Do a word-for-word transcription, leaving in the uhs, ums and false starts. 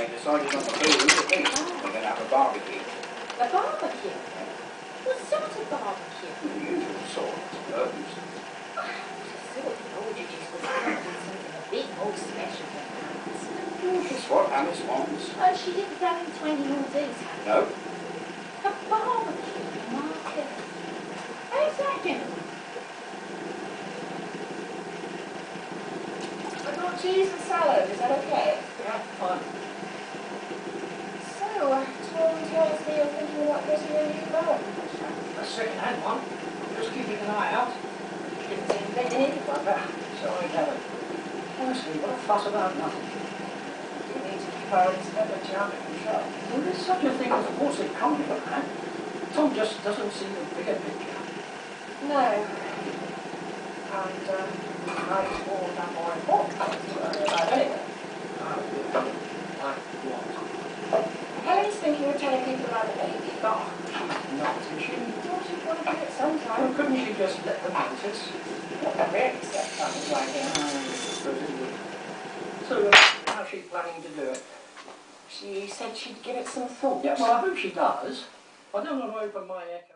they decided on the food, I think. We're going to have a barbecue. A barbecue? What sort of barbecue? The usual sort, I suppose. I thought the older just was going to do something a bit more special than that. That's what Alice wants. Oh, she didn't go into any more detail. No. A barbecue, Martin. How's that going to work? I've got cheese and salad, is that okay? Yeah, fine. So, uh, Tom tells me you're thinking about getting a new boat. A second-hand one. Just keeping an eye out. Didn't seem to get anyone. Ah, so I gather. Honestly, what a fuss about nothing. You need to keep our expenditure under control. Well, there's such a thing as a horse economy, man. Tom just doesn't see the bigger picture. No. And, um, life's more than more important to worry about anyway. Oh, like what? Helen's thinking of telling people about the baby. Oh, she's not, is she? Thought she'd want to do it sometime. Well, couldn't she just let them notice? Not really set something like it. So, uh, how's she planning to do it? She said she'd give it some thought. Yeah, well, I hope she does. I don't want to open my echo.